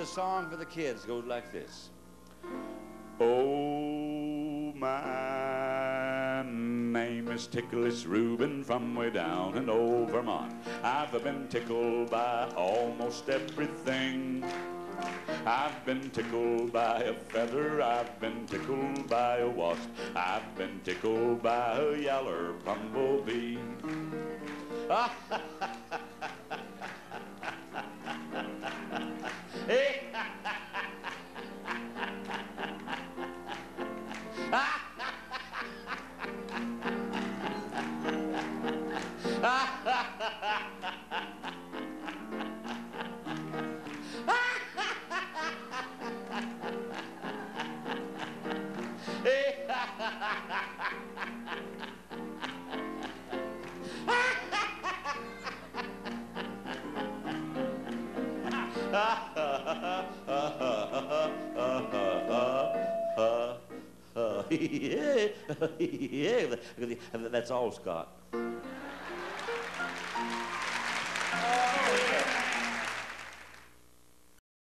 a song for the kids. It goes like this. Oh, my name is Ticklish Reuben from way down in old Vermont. I've been tickled by almost everything. I've been tickled by a feather, I've been tickled by a wasp, I've been tickled by a yaller bumblebee. Yeah, that's all, Scott.